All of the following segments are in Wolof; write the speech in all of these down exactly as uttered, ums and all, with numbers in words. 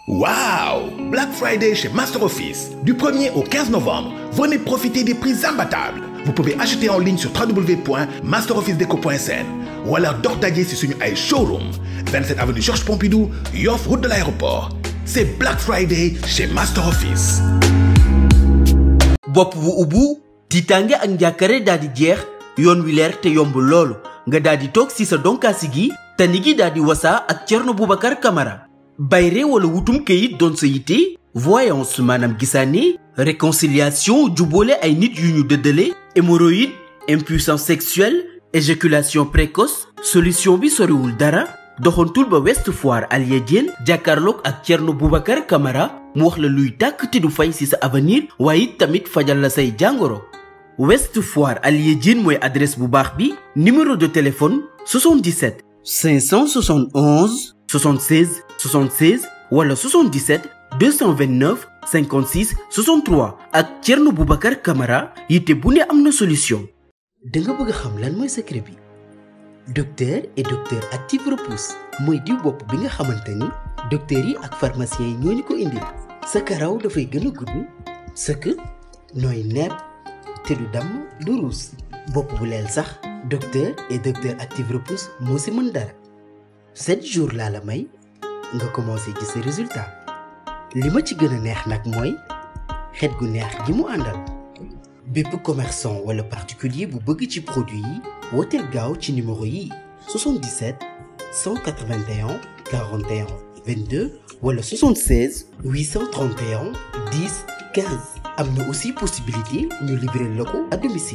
Waouh! Black Friday chez Master Office. Du premier au quinze novembre, venez profiter des prix imbattables. Vous pouvez acheter en ligne sur w w w point master office déco point s n ou alors dox daje si suñu ay showroom vingt-sept avenue Georges Pompidou, Yoff, route de l'aéroport. C'est Black Friday chez Master Office. bopp bu ubbu tiitaange ak njàkkare daal di jeex yoon wi leer te yomb loolu nga daal di toog si sa donkaasi gi tani gi daal di wasaa ak Thierno Boubacar Camara bayre wala wutum kayit doon sa yitte voyance maanaam gisaane réconciliation jubboole ay nit yu ñu dëddale hémorroïde impuissance sexuelle éjaculation précoce solution bi soriwul dara doxantul ba West Foire Alia Diène jàkkaarloog ak Thierno Boubacar Camara mu wax la luy tàkk te du fay ci sa avenir waaye tamit fajal la say jàngoro West Foire Alia Diène mooy adresse bu baax bi numéro de téléphone soixante-dix-sept cinq cent soixante et onze soixante-seize soixante-seize wala soixante-dix-sept deux cent vingt-neuf cinquante-six soixante-trois ak Thierno Boubacar Camara yitte bu ne am na solution. da nga bëgg a xam lan mooy secret bi docteur et docteur active repousse mooy diw bopp bi nga xamante ni docteurs yi ak pharmaciens yi ñoo ñu ko indil sa karaw dafay gën a gudd sëkk nooy nepp te du damm du ruus bopp bu leel sax docteur et docteur active repousse moo si mën dara sept jours laa la may nga commencé gis sa résultat li ma ci gën a neex nag mooy xet gu neex gi mu àndal bépp commerçant wala particulier bu bëgg ci produit yi wooteel gaaw ci numéro yi soixante-dix-sept cent quatre-vingt-un quarante et un vingt-deux wala soixante-seize huit cent trente et un dix quinze am na aussi possibilité ñu livrer la ko à domicile.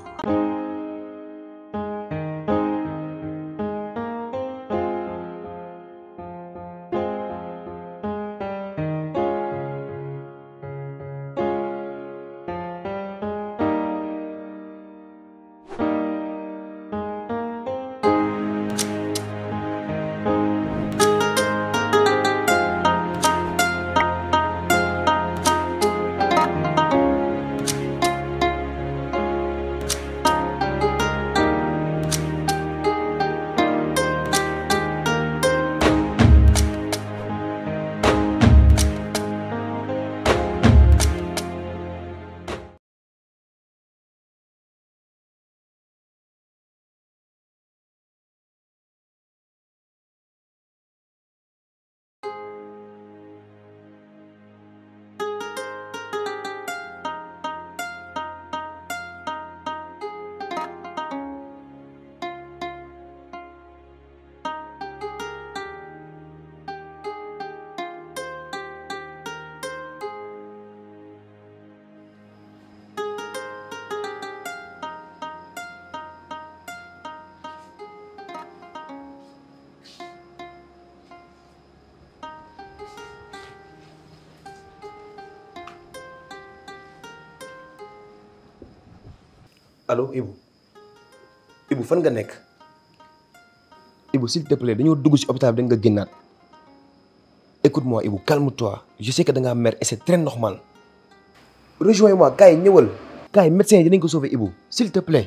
Allô Ibou Ibou fan nga nekk Ibou s'il te plaît dañoo dugg ci hôpital bi da nga génnaat écoute-moi Ibou calme-toi je sais que da ngaa mer et c'est très normal rejoins-moi kaay ñëwal kaay médecin yi dinañ ko sauver Ibou s'il te plaît.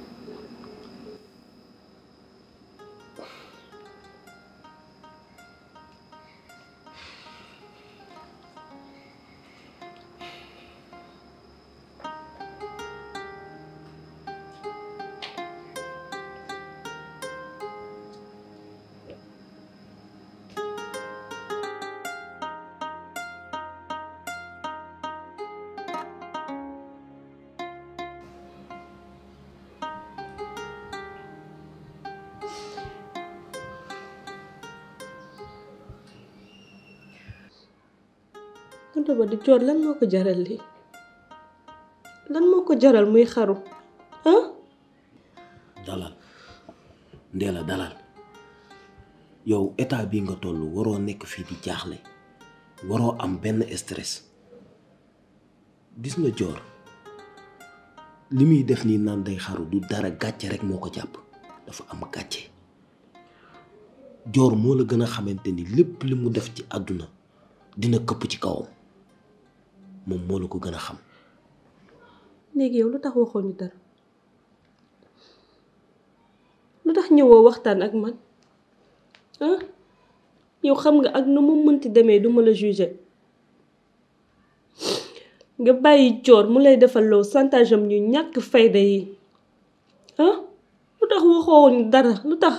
tonton ba di coor lan moo ko jaral lii lan moo ko jaral muy xaru ah. dalal Ndella dalal yow état bi nga toll waroo nekk fii di jaaxle waroo am benn stress gis nga joor li muy def nii naan day xaru du dara gàcce rek moo ko jàpp dafa am gàcce joor moo la gën a xamante ni lépp li mu def ci àdduna dina këpp ci kawam moom moo la ko gën a xam. léegi yow lu tax waxoon ñu dara lu tax ñëwoo waxtaan ak man ah yow xam nga ak nu mu mënti demee duma la juger nga bàyyi Dior mu lay defal loo chantage am ñu ñàkk fayda yi ah lu tax waxoo dara lu tax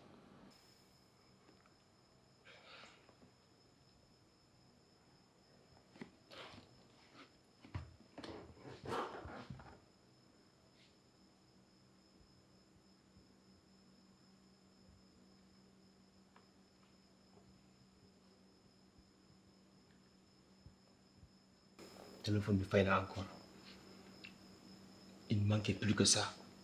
téléphone bi fay na encore. Il ne manquait plus que ça.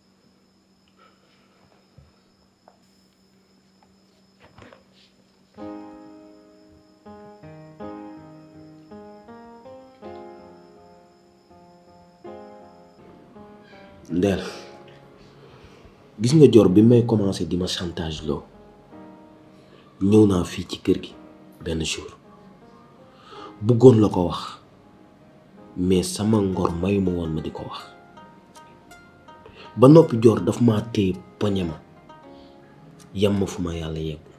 Ndella gis nga Dior bi may commencé di ma chantage loo ñëw naa fii ci kër gi benn jour bëggoon la ko wax mais sama ngor mayu ma woon ma di ko wax ba noppi Dior daf maa téye poñe ma yam ma fu ma yàlla yeggul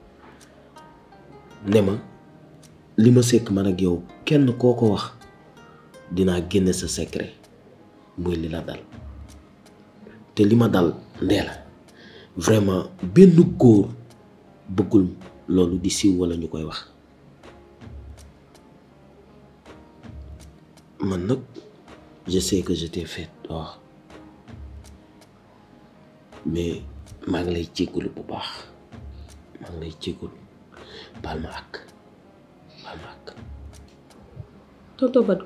ne ma li ma sekk man ak yow kenn koo ko wax dinaa génne sa secret muy li la dal te li ma dal Ndella vraiment benn góor bëggul loolu di siiw walla ñu koy wax man nag je sais que je t'ai fait tort mais maa ngi lay jéggalu bu baax maa ngi lay jéggalu baal ma ak baal ma ak tonton Badou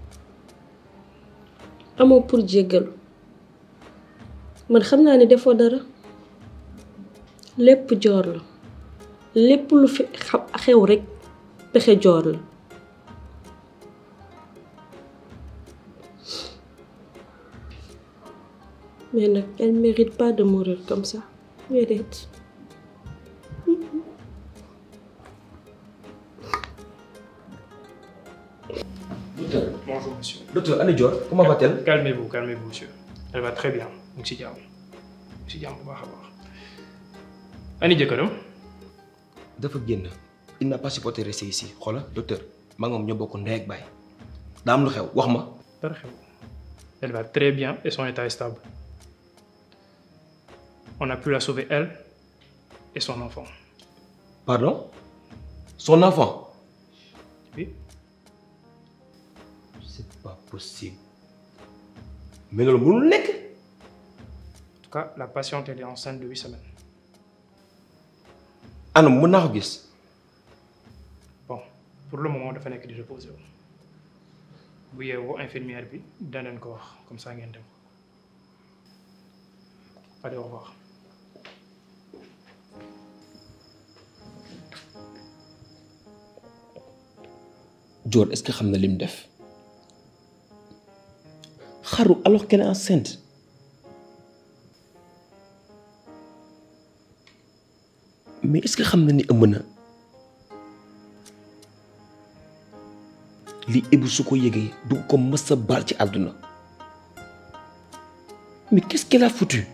amoo pour jéggalu man xam naa ne defoo dara lépp Dior la lépp lu fi xew rekk pexe Dior la mais nag elle mérite pas de mourir comme ça mérite. Docteur. Bonjour monsieur. Docteur, Anne Dior, comment va-t-elle? Calmez-vous, calmez-vous monsieur. Elle va très bien. mu ngi si jàmm mu ngi si jàmm bu baax a baax. ani jëkkëram. dafa génn. Il n'a pas supporté rester ici. Xoolal docteur maa ngi moom ñoo bokk ndey ak baay. daa am lu xew wax ma. dara xew. Elle va très bien et son état est stable. On a pu la sauver elle et son enfant. Pardon? Son enfant? Oui. C'est pas possible. Mais loolu mënul nekk. En tout cas, la patiente elle est enceinte de huit semaines. Anam mën naa ko gis. Bon, pour le moment dafa nekk di reposer wu. bu yeewoo infirmière bi danañ ko wax comme ça ngeen dem. Allez, au revoir. Dior, est-ce que xam na lim def? Xaru alors qu'elle est enceinte. Mais est-ce que xam na ni ëmb na? li Ibou su ko yëgee du ko mës a baal ci àdduna. Mais qu'est-ce qu'elle a foutu?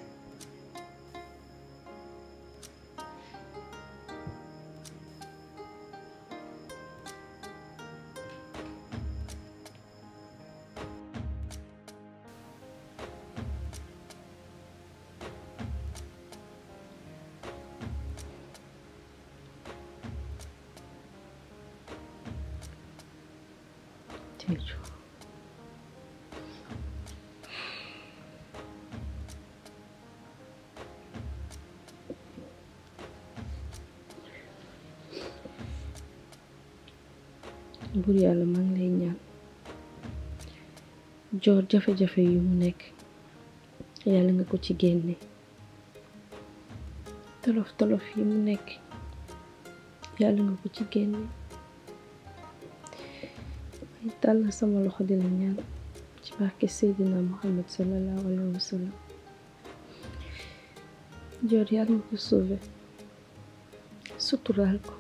buur yàlla maa ngi lay ñaan Dior jafe-jafe yu mu nekk yàlla nga ko ci génne tolof tolof yi mu nekk yàlla nga ko ci génne may tàll sama loxo di la ñaan ci barke Seydina Muhammad sallallahu alayhi wa sallam Dior yàlla nga ko sauvé suturaal ko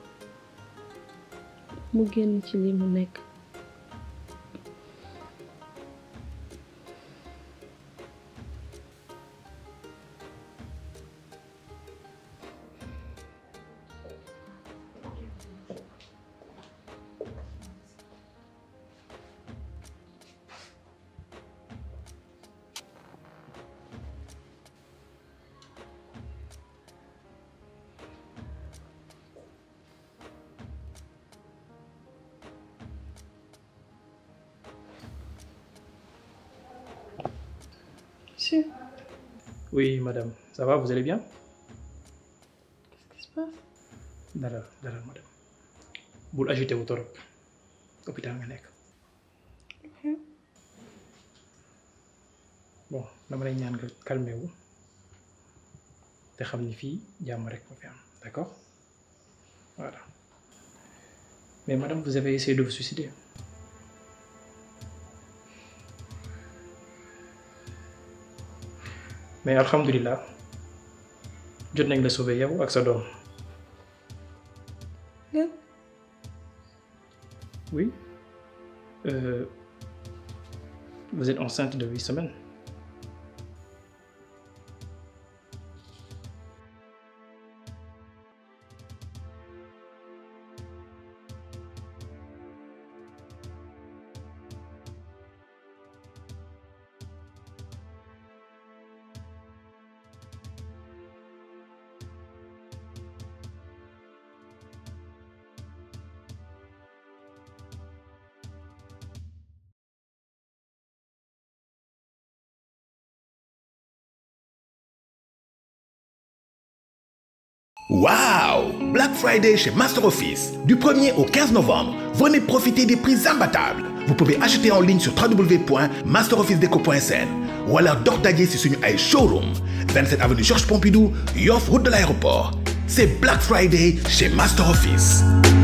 mu génn ci li mu nekk Monsieur. Oui, madame. Ça va, vous allez bien? Qu'est-ce qui se passe? Dalal, dalal, madame. Bul agité wu torop. Hôpital nga nekk. Ok. Bon, dama lay ñaan nga calmé wu. Te xam ni fii jàmm rek moo fi am, d'accord? Voilà. Mais madame, vous avez essayé de vous suicider. Mais alhamdulillah, jot nañ la sauver yow ak sa doom. Lan? Oui. Euh, vous êtes enceinte de huit semaines. Waouh! Black Friday chez Master Office. Du premier au quinze novembre, venez profiter des prix imbattables. Vous pouvez acheter en ligne sur w w w point master office déco point s n ou alors dox daje ci suñu ay showroom vingt-sept avenue Georges Pompidou, Yoff, route de l'aéroport. C'est Black Friday chez Master Office.